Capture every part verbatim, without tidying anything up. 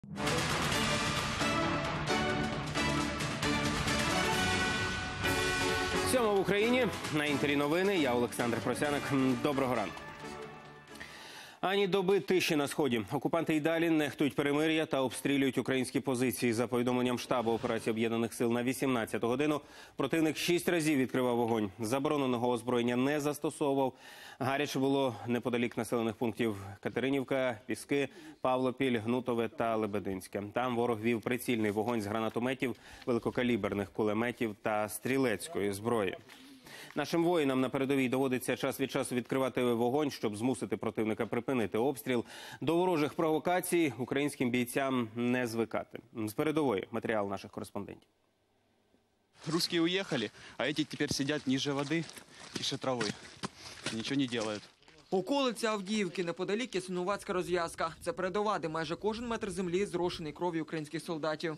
Сьома в Україні. На Інтері новини. Я Олександр Просяник. Доброго ранку. Ані доби тиші на Сході. Окупанти й далі нехтують перемир'я та обстрілюють українські позиції. За повідомленням штабу операції Об'єднаних сил на вісімнадцяту годину, противник шість разів відкривав вогонь. Забороненого озброєння не застосовував. Гаряче було неподалік населених пунктів Катеринівка, Піски, Павлопіль, Гнутове та Лебединське. Там ворог вів прицільний вогонь з гранатометів, великокаліберних кулеметів та стрілецької зброї. Нашим воїнам на передовій доводиться час від часу відкривати вогонь, щоб змусити противника припинити обстріл. До ворожих провокацій українським бійцям не звикати. З передової матеріал наших кореспондентів. Русские уехали, а эти теперь сидят ниже воды, тише травы. Ничего не делают. Околиця Авдіївки, неподалік Ясинуватська розв'язка. Це передова, де майже кожен метр землі зрошений кров'ю українських солдатів.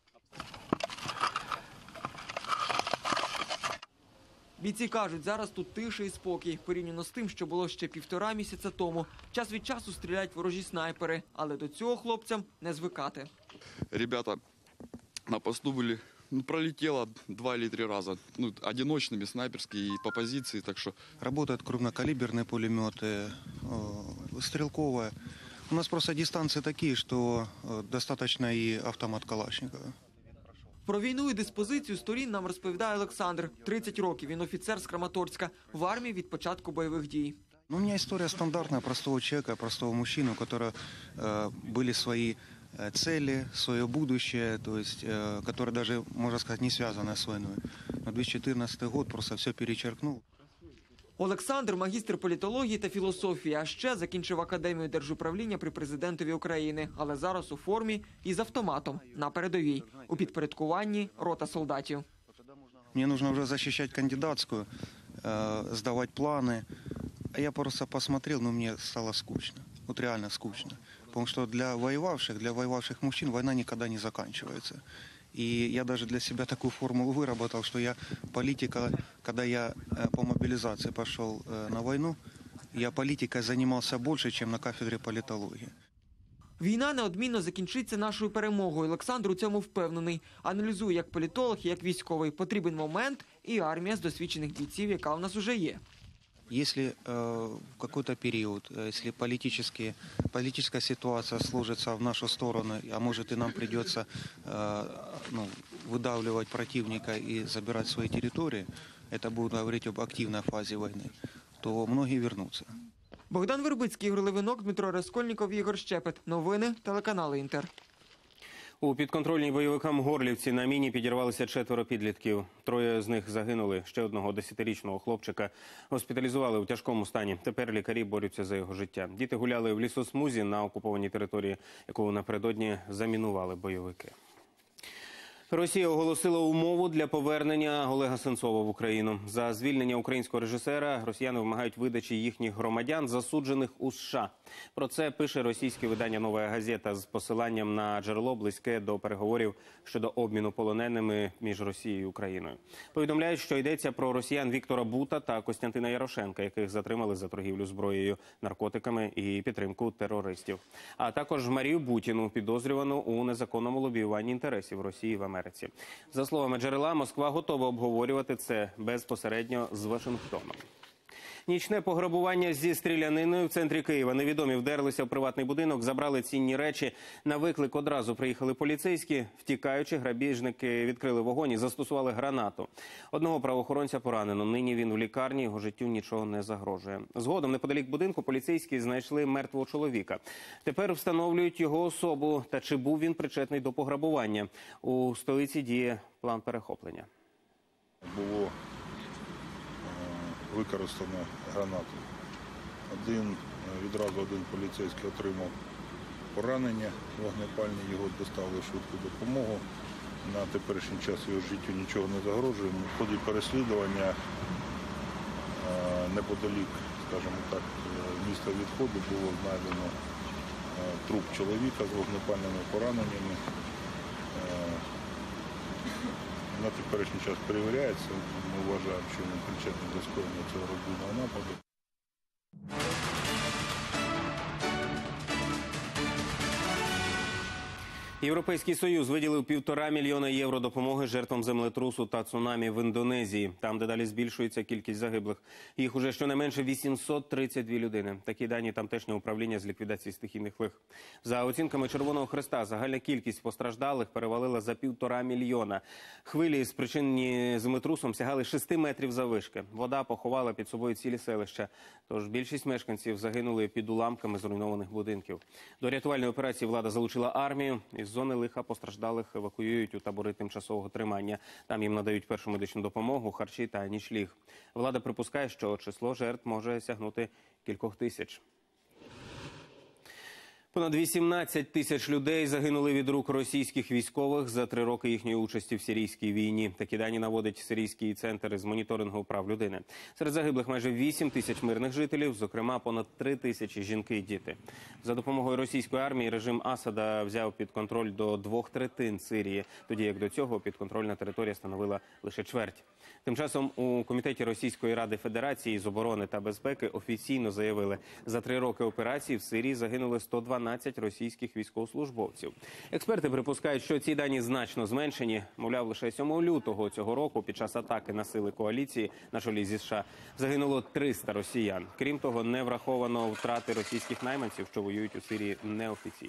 Бійці кажуть, зараз тут тиша і спокій, порівняно з тим, що було ще півтора місяця тому. Час від часу стріляють ворожі снайпери, але до цього хлопцям не звикати. Ребята на посту были, ну, пролетело два или три раза, ну, одиночными, снайперские, и по позиции, так что... Работают крупнокалиберные пулеметы, э, стрелковые. У нас просто дистанции такие, что э, достаточно и автомат Калашникова. Про війну і диспозицію сторін нам розповідає Олександр. тридцять років, він офіцер з Краматорська, в армії від початку бойових дій. Ну, у меня история стандартная, простого человека, простого мужчины, у которого э, были свои э, цели, свое будущее, то есть, э, которые даже, можно сказать, не связаны с войной. Но две тысячи четырнадцатый год просто все перечеркнул. Олександр – магістр політології та філософії, а ще закінчив Академію держуправління при президентові України. Але зараз у формі і з автоматом на передовій. У підпорядкуванні рота солдатів. Мне нужно уже защищать кандидатскую, э, сдавать планы. А я просто посмотрел, но мне стало скучно. Вот реально скучно. Потому что для воевавших, для воевавших мужчин война никогда не заканчивается. И я даже для себя такую формулу выработал, что я политика, когда я по мобилизации пошел на войну, я политикой занимался больше, чем на кафедре политологии. Війна неодмінно закінчиться нашою перемогою. Олександр у цьому впевнений. Аналізує як політолог і як військовий. Потрібен момент і армія з досвідчених бійців, яка у нас уже є. Если э, в какой-то период, если политические, политическая ситуация сложится в нашу сторону, а может и нам придется э, ну, выдавливать противника и забирать свои территории, это будет говорить об активной фазе войны, то многие вернутся. Богдан Вербицький, Ігор Левинок, Дмитро Раскольніков, Ігор Щепет. Новини, телеканал Інтер. У підконтрольній бойовикам Горлівці на міні підірвалися четверо підлітків. Троє з них загинули. Ще одного десятирічного хлопчика госпіталізували у тяжкому стані. Тепер лікарі борються за його життя. Діти гуляли в лісосмузі на окупованій території, яку напередодні замінували бойовики. Росія оголосила умову для повернення Олега Сенцова в Україну. За звільнення українського режисера росіяни вимагають видачі їхніх громадян, засуджених у США. Про це пише російське видання «Нова газета» з посиланням на джерело, близьке до переговорів щодо обміну полоненими між Росією і Україною. Повідомляють, що йдеться про росіян Віктора Бута та Костянтина Ярошенка, яких затримали за торгівлю зброєю, наркотиками і підтримку терористів. А також Марію Бутіну, підозрювану у незаконному лобіюванні інтересів Росії в Америці. За словами джерела, Москва готова обговорювати це безпосередньо з Вашингтоном. Нічне пограбування зі стріляниною в центрі Києва. Невідомі вдерлися в приватний будинок, забрали цінні речі. На виклик одразу приїхали поліцейські. Втікаючи, грабіжники відкрили вогонь і застосували гранату. Одного правоохоронця поранено. Нині він в лікарні, його життю нічого не загрожує. Згодом неподалік будинку поліцейські знайшли мертвого чоловіка. Тепер встановлюють його особу та чи був він причетний до пограбування. У столиці діє план перехоплення. Було використано гранату. Один, відразу один поліцейський отримав поранення вогнепальні, його доставили в швидку допомогу. На теперішній час його життю нічого не загрожує. В ході переслідування неподалік, скажімо так, міста відходу було знайдено труп чоловіка з вогнепальними пораненнями. На теперішній час перевіряється. Ми вважаємо, що він причетний до скоєння цього розбійного нападу. Європейський Союз виділив півтора мільйона євро допомоги жертвам землетрусу та цунамі в Індонезії. Там дедалі збільшується кількість загиблих. Їх уже щонайменше вісімсот тридцять дві людини. Такі дані тамтешнє управління з ліквідації стихійних лих. За оцінками Червоного Хреста, загальна кількість постраждалих перевалила за півтора мільйона. Хвилі, спричинені землетрусом, сягали шести метрів заввишки. Вода поховала під собою цілі селища. Тож більшість мешканців загинули під уламками зруйнованих будинків. До рятувальної операції влада залучила армію. Із зони лиха постраждалих евакуюють у табори тимчасового тримання. Там їм надають першу медичну допомогу, харчі та нічліг. Влада припускає, що число жертв може сягнути кількох тисяч. Понад вісімнадцять тисяч людей загинули від рук російських військових за три роки їхньої участі в сирійській війні. Такі дані наводить Сирійський центр з моніторингу прав людини. Серед загиблих майже вісім тисяч мирних жителів, зокрема понад три тисячі жінки і діти. За допомогою російської армії режим Асада взяв під контроль до двох третин Сирії, тоді як до цього підконтрольна територія становила лише чверть. Тим часом у Комітеті Російської Ради Федерації з оборони та безпеки офіційно заявили, за три роки операції в Сирії загинули сто дванадцять російських військовослужбовців. Експерти припускають, що ці дані значно зменшені. Мовляв, лише сьомого лютого цього року під час атаки на сили коаліції на чолі зі США загинуло триста росіян. Крім того, не враховано втрати російських найманців, що воюють у Сирії неофіційно.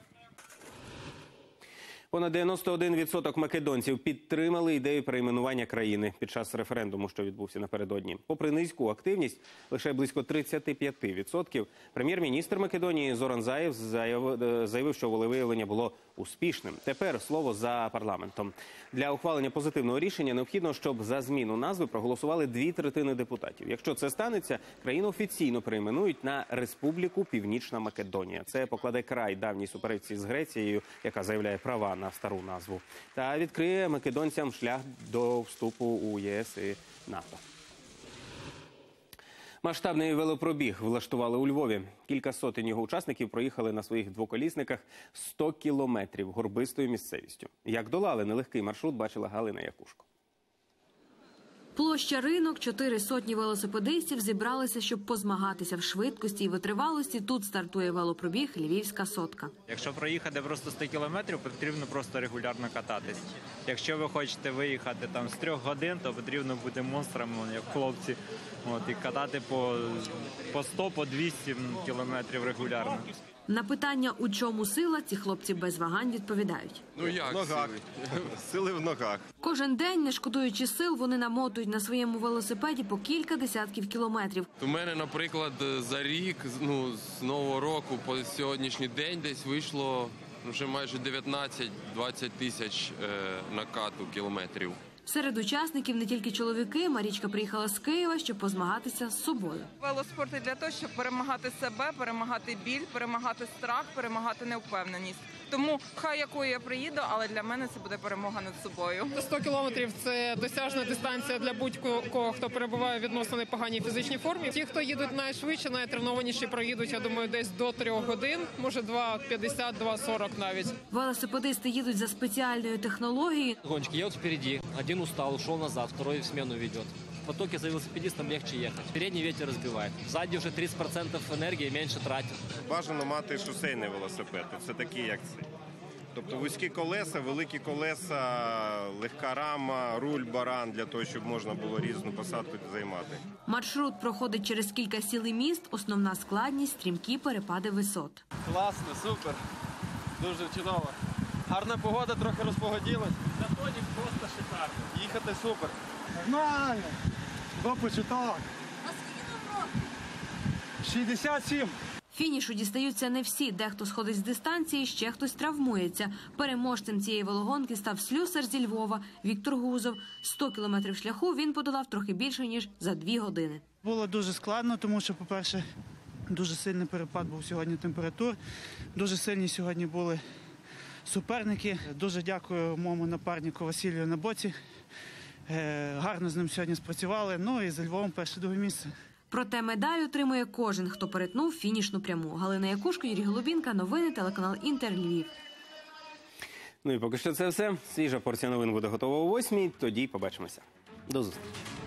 Понад дев'яносто один відсоток македонців підтримали ідею перейменування країни під час референдуму, що відбувся напередодні. Попри низьку активність, лише близько тридцять п'ять відсотків, прем'єр-міністр Македонії Зоран Заєв заявив, що волевиявлення було успішним. Тепер слово за парламентом. Для ухвалення позитивного рішення необхідно, щоб за зміну назви проголосували дві третини депутатів. Якщо це станеться, країну офіційно перейменують на Республіку Північна Македонія. Це покладе край давній суперечці з Грецією, яка заявляє права на стару назву, та відкриє македонцям шлях до вступу у ЄС і НАТО. Масштабний велопробіг влаштували у Львові. Кілька сотень його учасників проїхали на своїх двоколісниках сто кілометрів горбистою місцевістю. Як долали нелегкий маршрут, бачила Галина Якушко. Площа Ринок, чотири сотні велосипедистів зібралися, щоб позмагатися в швидкості і витривалості. Тут стартує велопробіг «Львівська сотка». Якщо проїхати просто сто кілометрів, потрібно просто регулярно кататись. Якщо ви хочете виїхати там з трьох годин, то потрібно бути монстром, як хлопці, от, і катати по, по сто, по двісті кілометрів регулярно. На питання, у чому сила, ці хлопці без вагань відповідають. Ну як? В ногах. Сили в ногах. Кожен день, не шкодуючи сил, вони намотують на своєму велосипеді по кілька десятків кілометрів. У мене, наприклад, за рік, ну, з нового року по сьогоднішній день десь вийшло вже майже дев'ятнадцять-двадцять тисяч е, накату кілометрів. Серед учасників не тільки чоловіки. Марічка приїхала з Києва, щоб позмагатися з собою. Велоспорт для того, щоб перемагати себе, перемагати біль, перемагати страх, перемагати невпевненість. Тому хай якою я приїду, але для мене це буде перемога над собою. сто кілометрів – це досяжна дистанція для будь-кого, хто перебуває в відносно непоганій фізичній формі. Ті, хто їдуть найшвидше, найтренованіші, проїдуть, я думаю, десь до трьох годин, може два п'ятдесят - два сорок навіть. Велосипедисти їдуть за спеціальною технологією. Гонщики едут впереди, один устал, ушел назад, второй в смену ведет. В потоке за велосипедистом легче ехать. Передний ветер разбивает. Сзади уже тридцать процентов энергии меньше тратит. Бажано мати шосейний велосипед. Це такі, як це. Тобто вузькі колеса, великі колеса, легка рама, руль, баран, для того, щоб можна було різну посадку займати. Маршрут проходить через кілька сіл і міст. Основна складність – стрімкі перепади висот. Класно, супер. Дуже чудово. Гарна погода, трохи розпогоділась. Заходик просто шикарно. Їхати супер. Нормально. До початок. шістдесят сім. Фінішу дістаються не всі. Дехто сходить з дистанції, ще хтось травмується. Переможцем цієї велогонки став слюсар зі Львова Віктор Гузов. сто кілометрів шляху він подолав трохи більше, ніж за дві години. Було дуже складно, тому що, по-перше, дуже сильний перепад був сьогодні температур. Дуже сильні сьогодні були суперники. Дуже дякую моєму напарнику Василію на боці. Гарно з ним сьогодні спрацювали. Ну і за Львовом перше-друге місце. Проте медаль отримує кожен, хто перетнув фінішну пряму. Галина Якушко, Юрій Голубінка, новини, телеканал Інтер, Львів. Ну і поки що це все. Свіжа порція новин буде готова о восьмій. Тоді побачимося. До зустрічі.